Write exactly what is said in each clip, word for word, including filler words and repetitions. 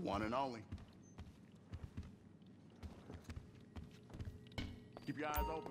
one and only. Keep your eyes open.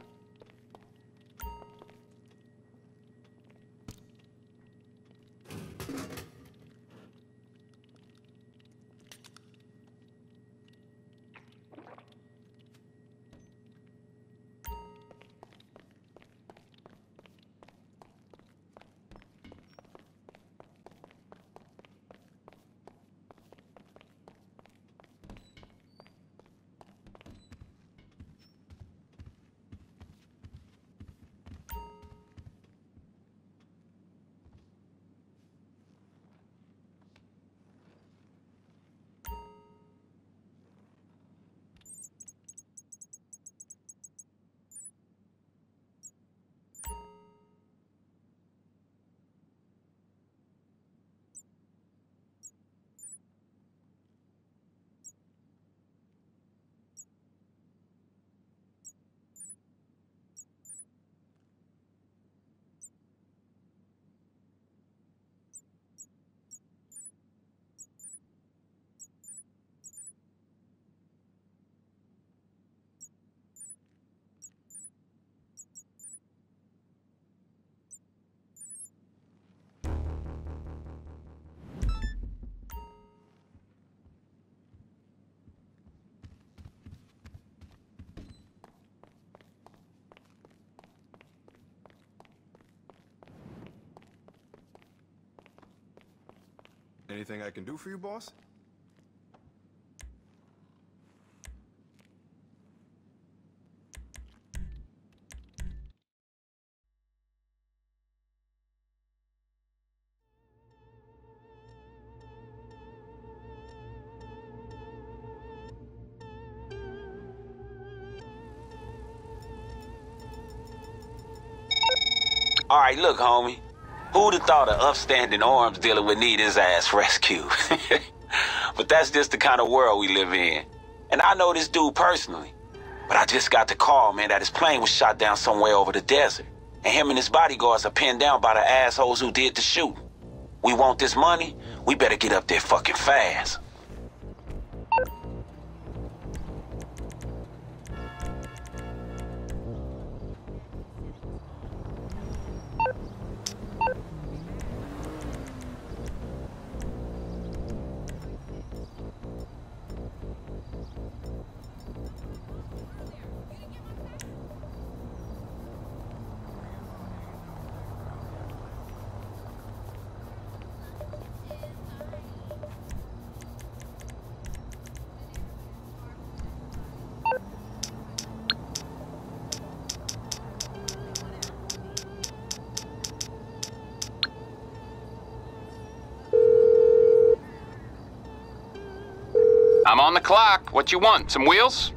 Anything I can do for you, boss? All right, look, homie. Who'd have thought an upstanding arms dealer would need his ass rescued? But that's just the kind of world we live in. And I know this dude personally. But I just got the call, man, that his plane was shot down somewhere over the desert. And him and his bodyguards are pinned down by the assholes who did the shooting. We want this money, we better get up there fucking fast. I'm on the clock. What you want? Some wheels?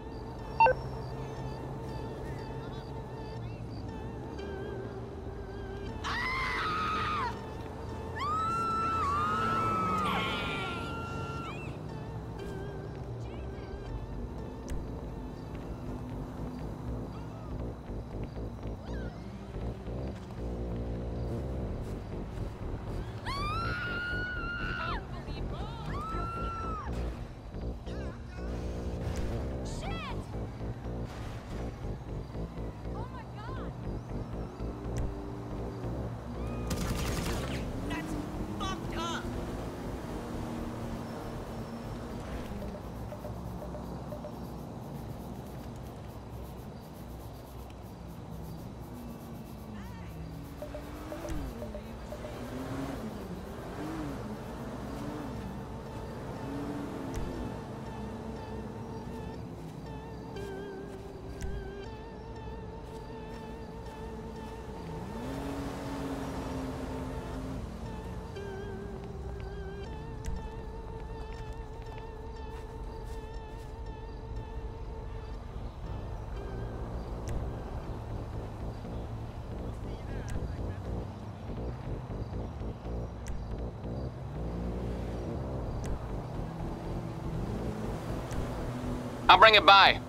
I'll bring it by.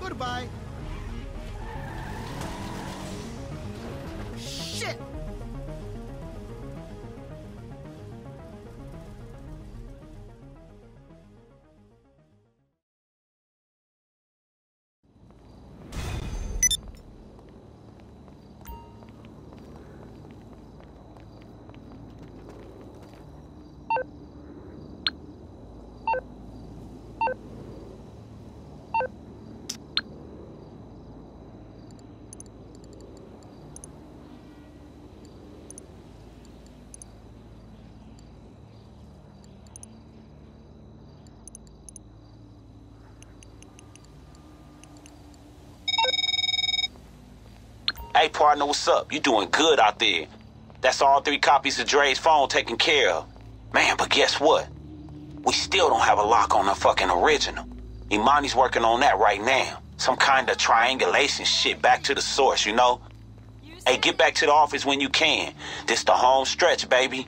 Goodbye. Shit! Hey, partner, what's up? You doing good out there. That's all three copies of Dre's phone taken care of. Man, but guess what? We still don't have a lock on the fucking original. Imani's working on that right now. Some kind of triangulation shit back to the source, you know? Hey, get back to the office when you can. This the home stretch, baby.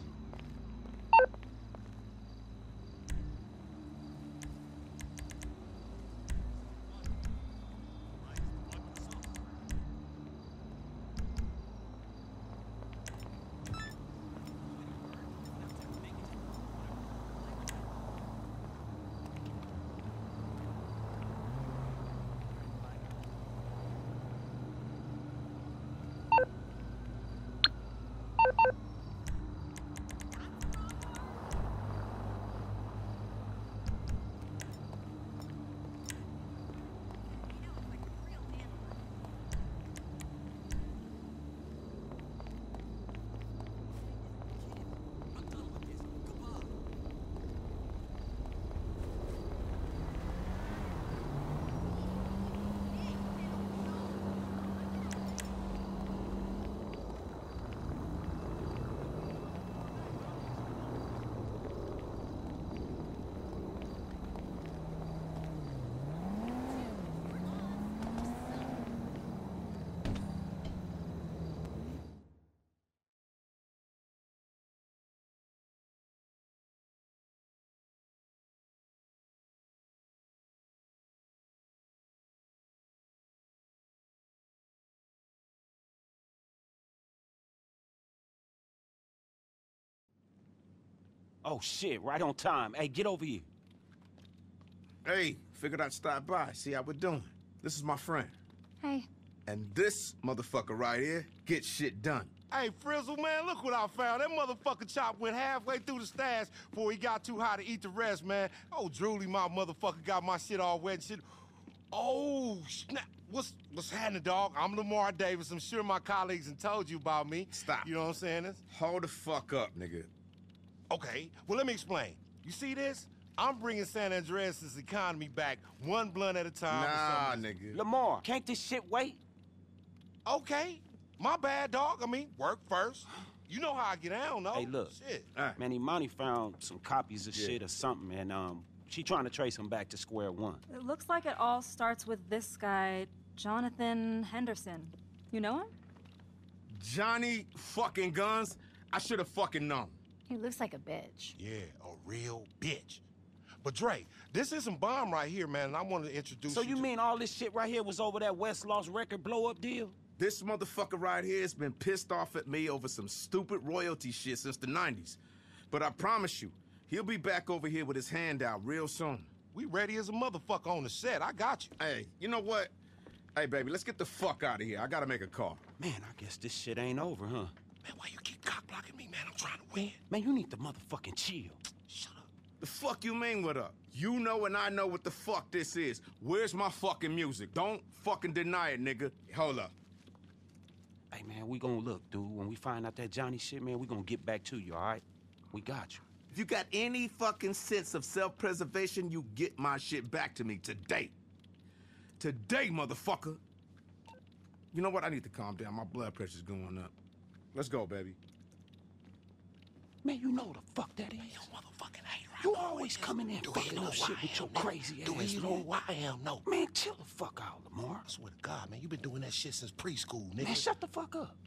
Oh, shit, right on time. Hey, get over here. Hey, figured I'd stop by, see how we're doing. This is my friend. Hey. And this motherfucker right here gets shit done. Hey, Frizzle, man, look what I found. That motherfucker Chop went halfway through the stash before he got too high to eat the rest, man. Oh, Drooly, my motherfucker got my shit all wet and shit. Oh, snap. What's what's happening, dog? I'm Lamar Davis. I'm sure my colleagues have told you about me. Stop. You know what I'm saying? This? Hold the fuck up, nigga. Okay, well, let me explain. You see this? I'm bringing San Andreas' economy back one blunt at a time. Nah, nigga. Lamar, can't this shit wait? Okay, my bad, dog. I mean, work first. You know how I get down, though. Hey, look. Shit. Right. Man, Imani found some copies of Yeah. shit or something, and um, she trying to trace him back to square one. It looks like it all starts with this guy, Jonathan Henderson. You know him? Johnny fucking Guns? I should have fucking known. He looks like a bitch. Yeah, a real bitch. But Dre, this is some bomb right here, man, and I wanted to introduce So you you to- mean all this shit right here was over that West Lost record blow-up deal? This motherfucker right here has been pissed off at me over some stupid royalty shit since the nineties. But I promise you, he'll be back over here with his hand out real soon. We ready as a motherfucker on the set. I got you. Hey, you know what? Hey, baby, let's get the fuck out of here. I gotta make a call. Man, I guess this shit ain't over, huh? Man, why you keep cock blocking me, man? I'm trying to win. Man, you need to motherfucking chill. Shut up. The fuck you mean what up? You know and I know what the fuck this is. Where's my fucking music? Don't fucking deny it, nigga. Hold up. Hey, man, we gonna look, dude. When we find out that Johnny shit, man, we gonna get back to you, all right? We got you. If you got any fucking sense of self-preservation, you get my shit back to me today. Today, motherfucker. You know what? I need to calm down. My blood pressure's going up. Let's go, baby. Man, you know the fuck that is. You motherfucking hate right You now. always coming in Do fucking you know up who shit I with your am, nigga? crazy Do ass, you know man. who I am? No. Man, chill the fuck out, Lamar. I swear to God, man, you been doing that shit since preschool, nigga. Man, shut the fuck up.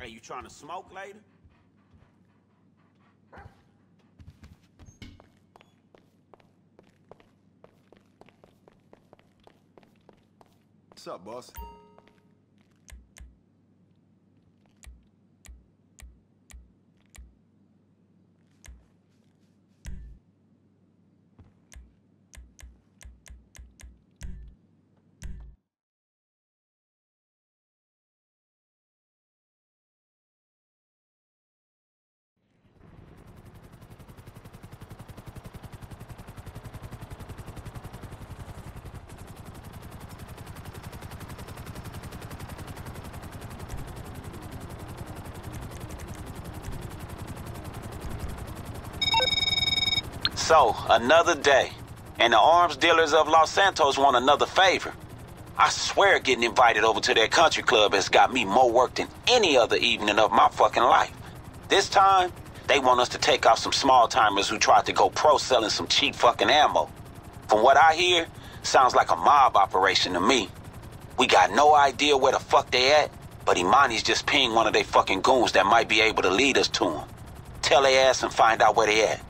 Hey, you trying to smoke later? What's up, boss? So, another day, and the arms dealers of Los Santos want another favor. I swear getting invited over to their country club has got me more work than any other evening of my fucking life. This time, they want us to take out some small-timers who tried to go pro selling some cheap fucking ammo. From what I hear, sounds like a mob operation to me. We got no idea where the fuck they at, but Imani's just pinged one of they fucking goons that might be able to lead us to them. Tell their ass and find out where they at.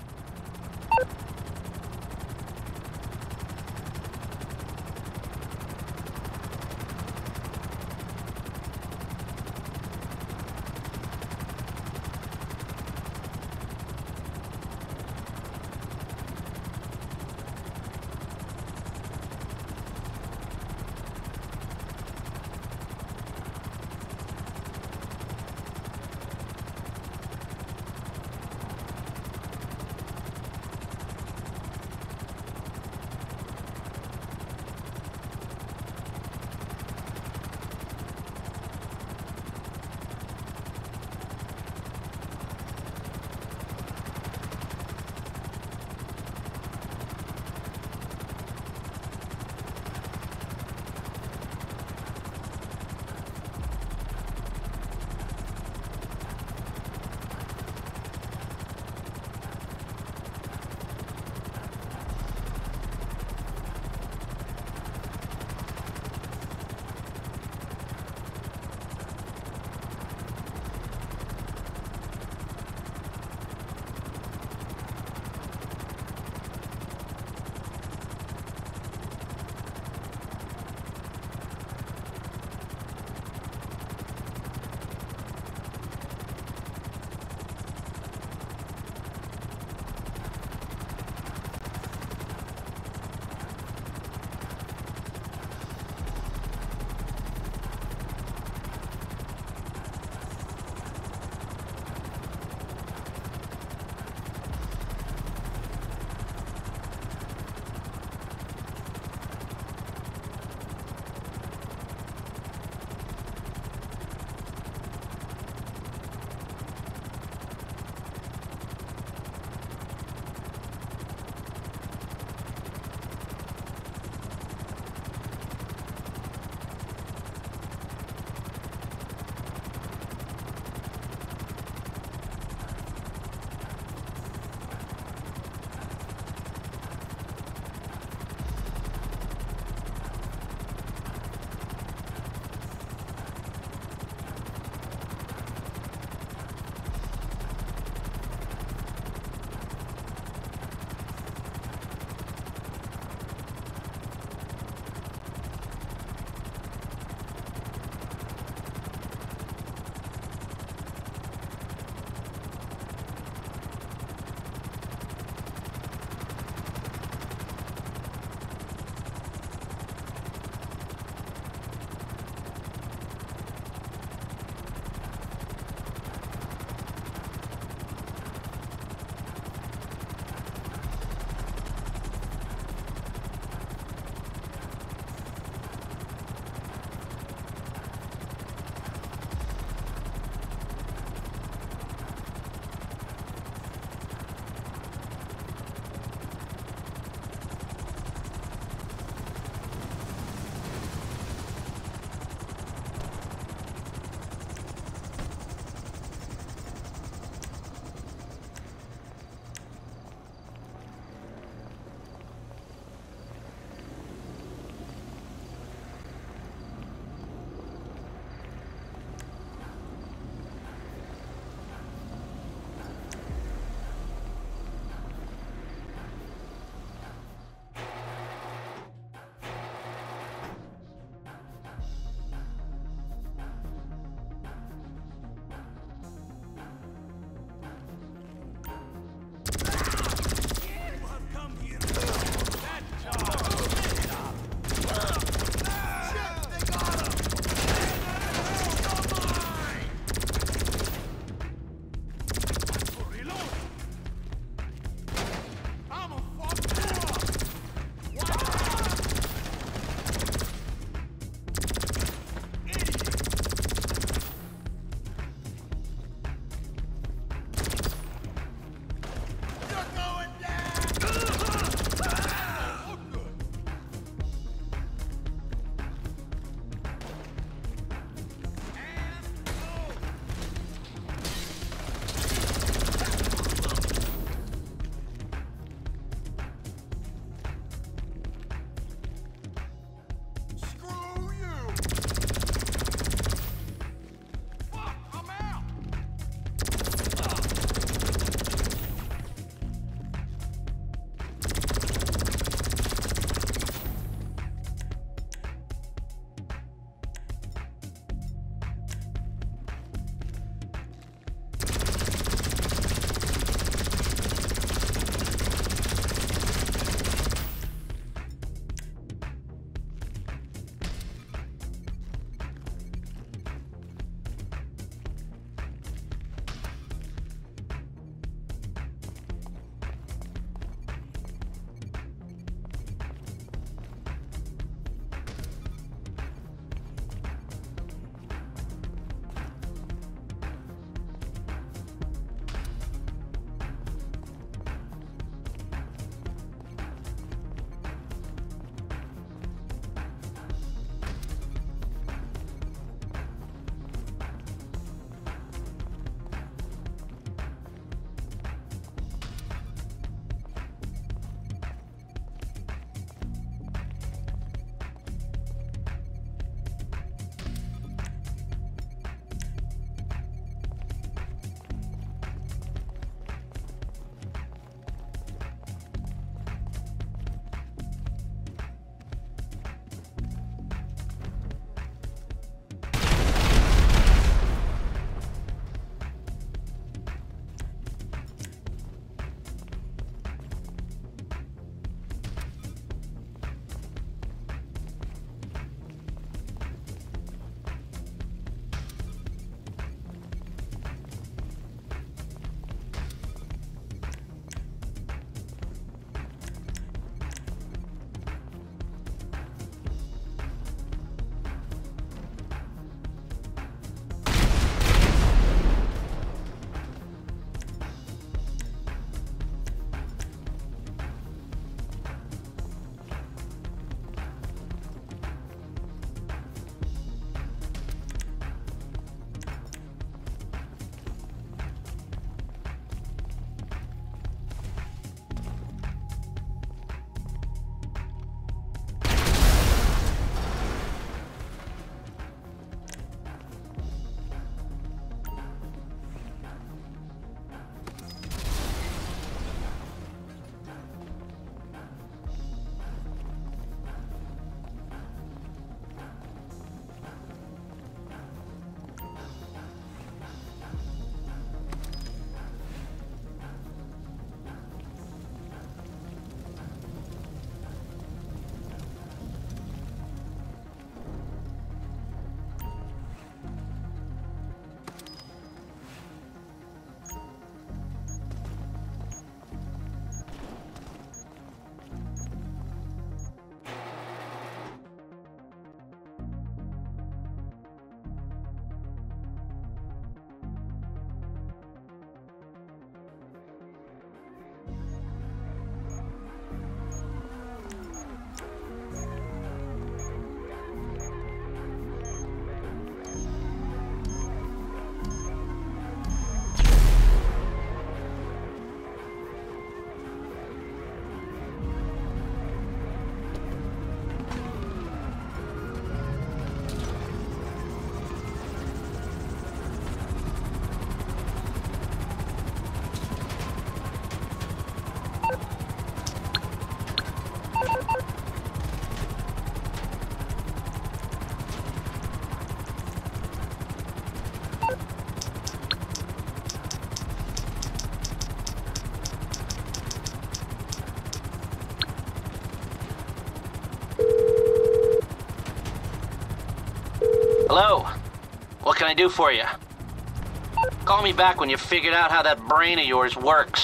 Hello? What can I do for you? Call me back when you've figured out how that brain of yours works.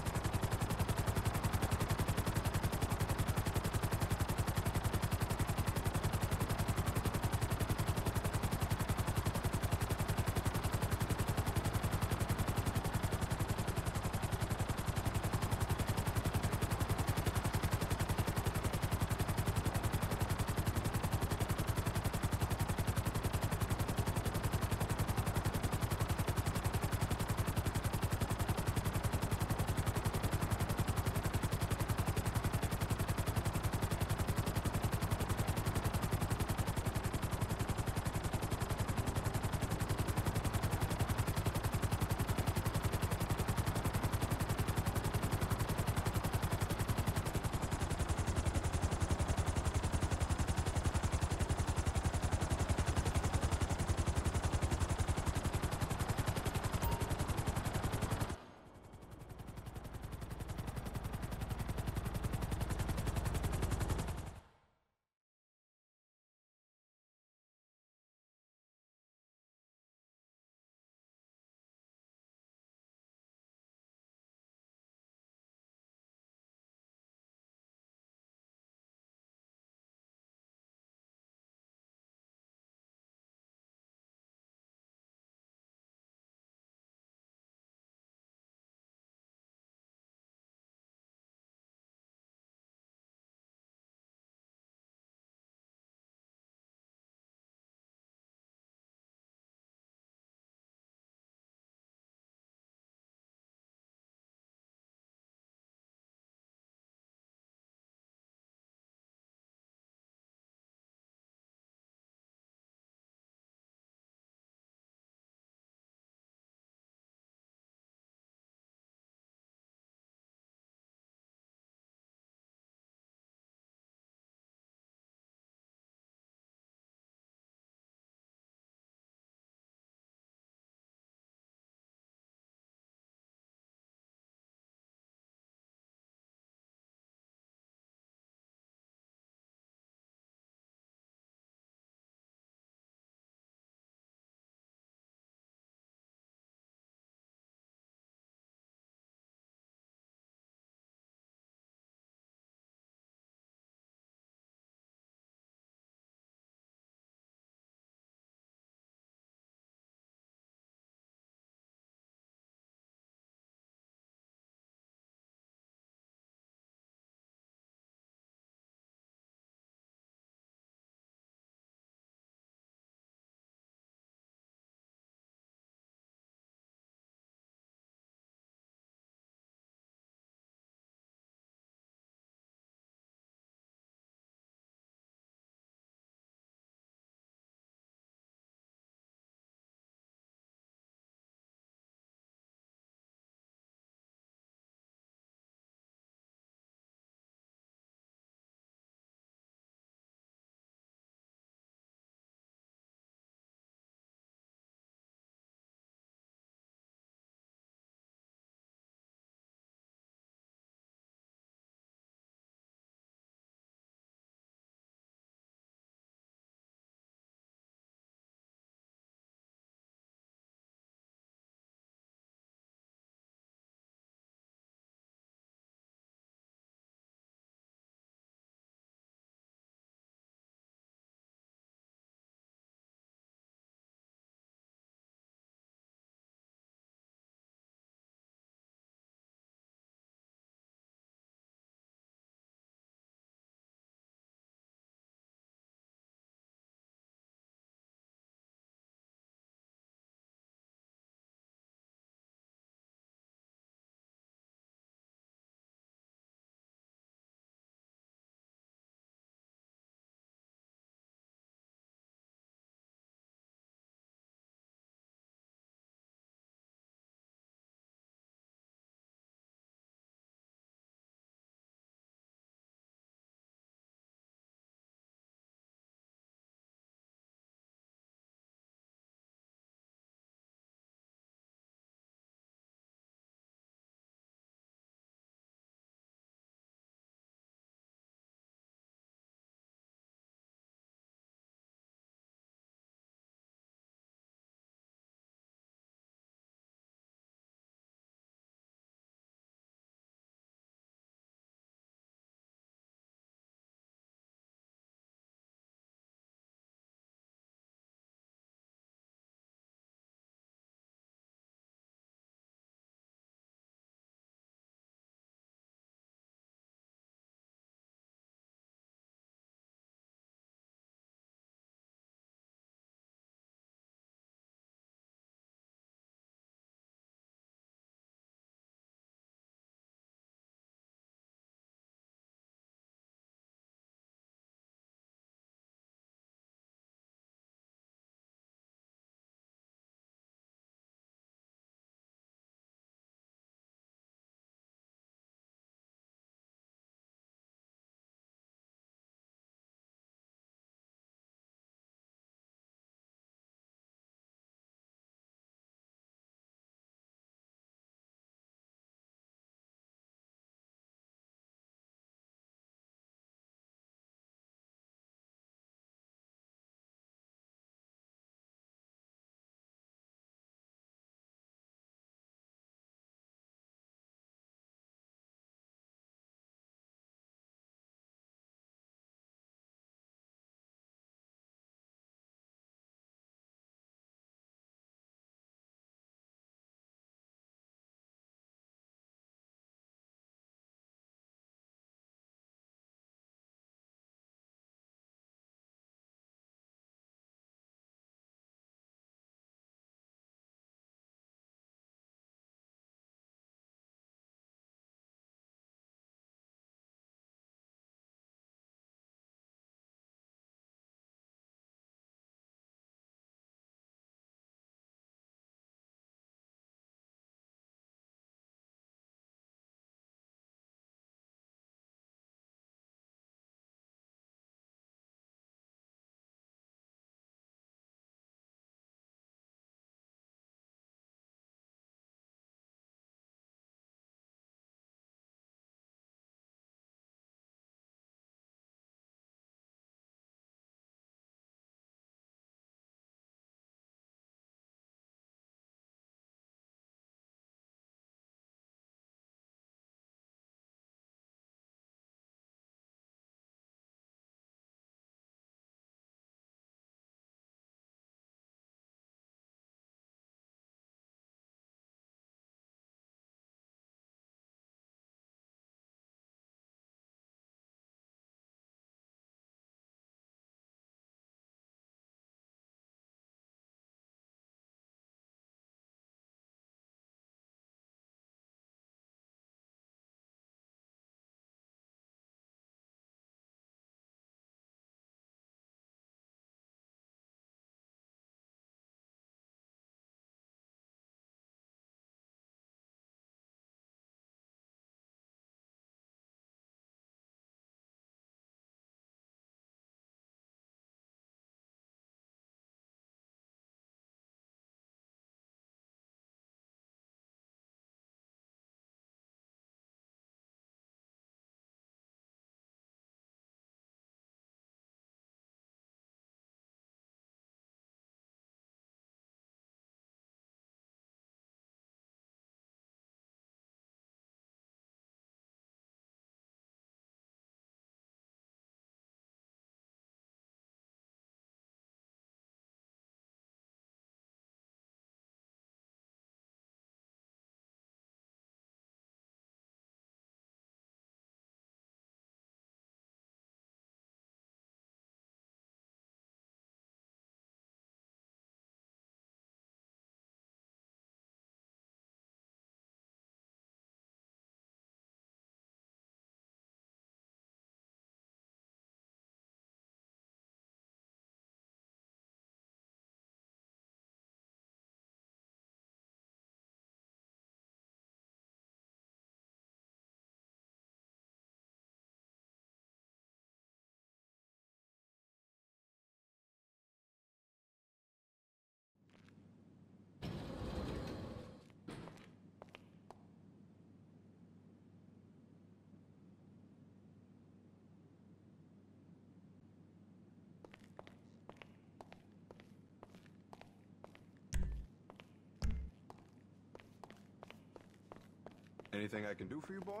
Anything I can do for you, boss?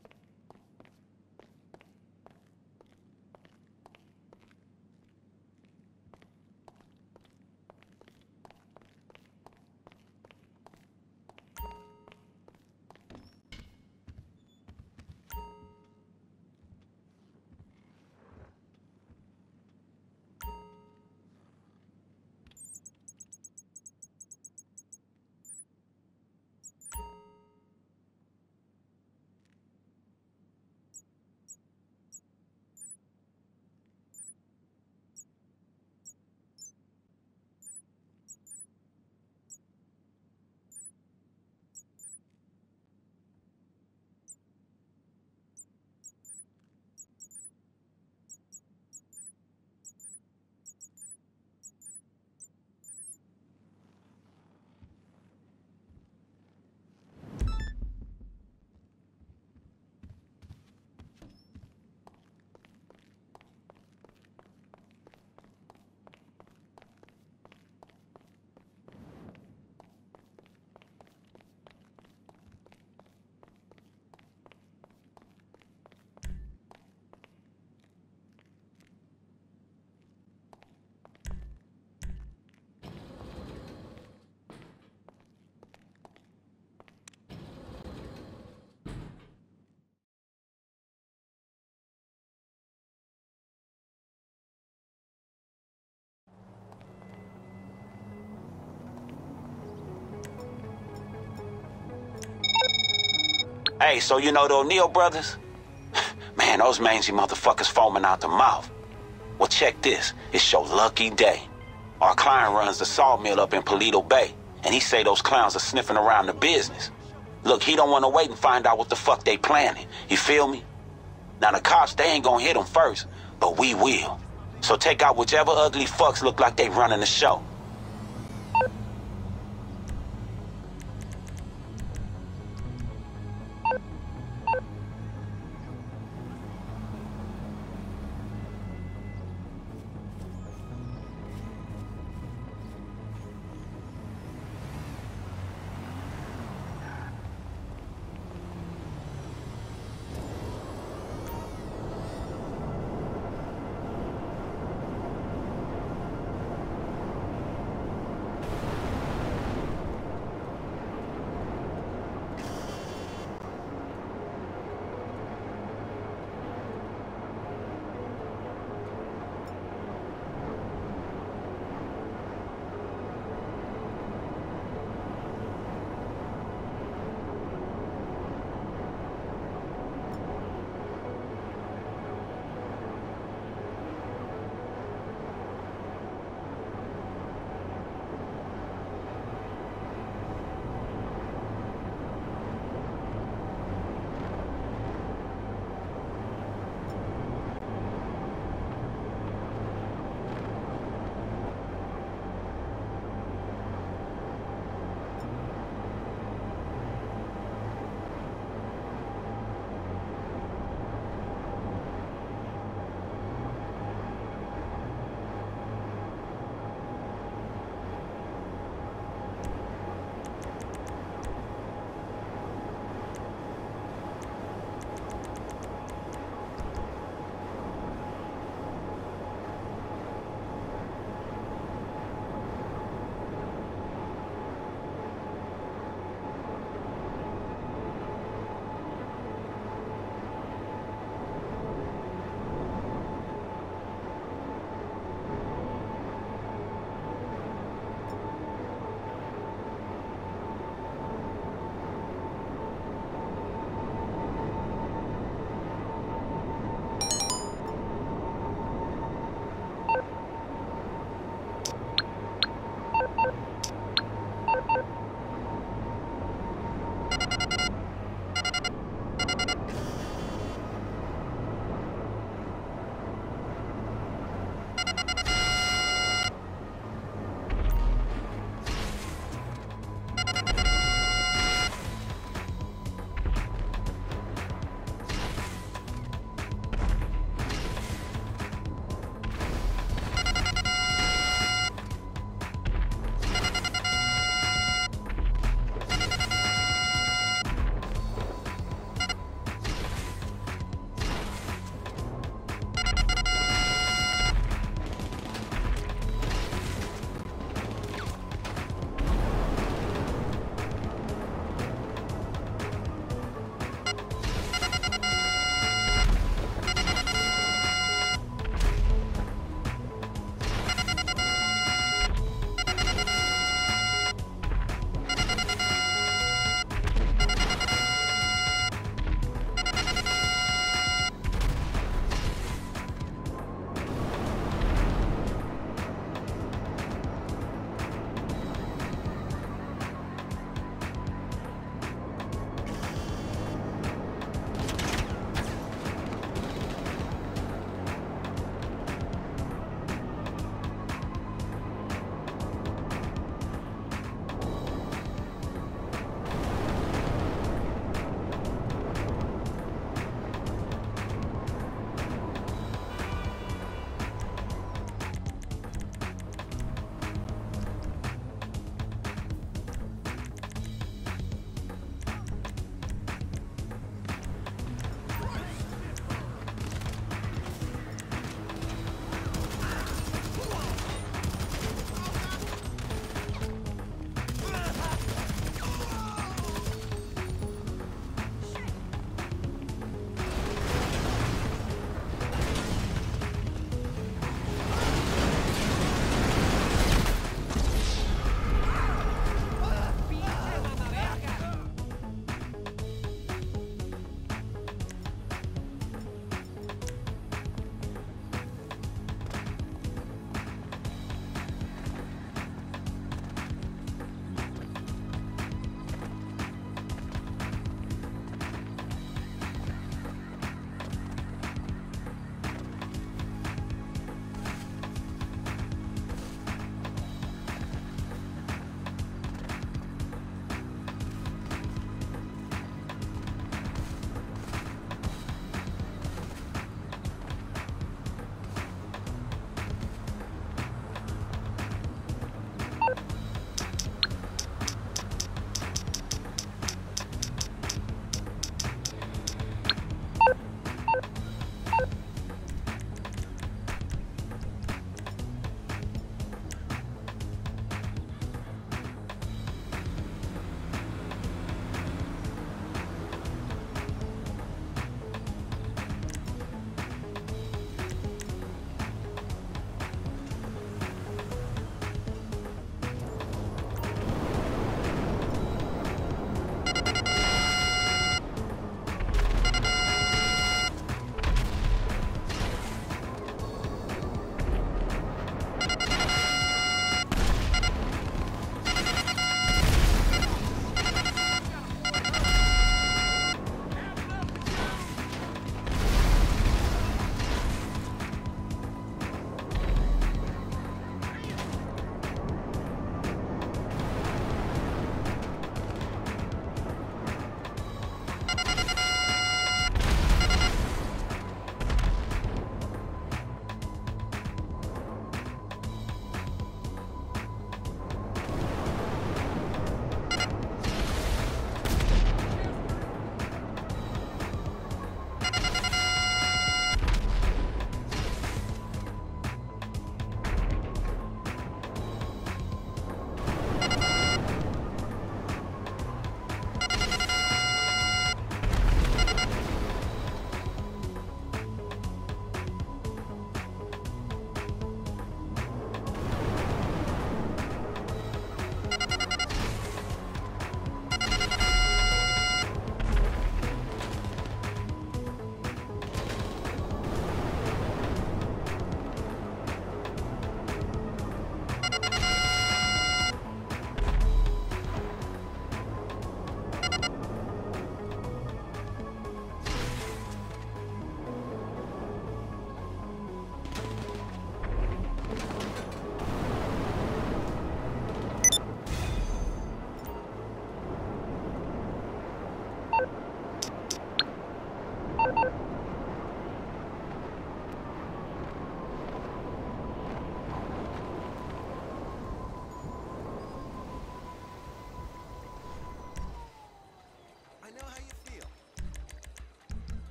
Hey, so you know the O'Neill brothers? Man, those mangy motherfuckers foaming out the mouth. Well, check this. It's your lucky day. Our client runs the sawmill up in Paleto Bay, and he say those clowns are sniffing around the business. Look, he don't want to wait and find out what the fuck they planning. You feel me? Now, the cops, they ain't gonna hit them first, but we will. So take out whichever ugly fucks look like they running the show.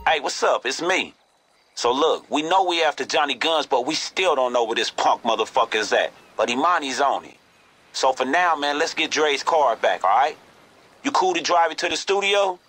Hey, what's up? It's me. So look, we know we after Johnny Guns, but we still don't know where this punk motherfucker is at. But Imani's on it. So for now, man, let's get Dre's car back, all right? You cool to drive it to the studio?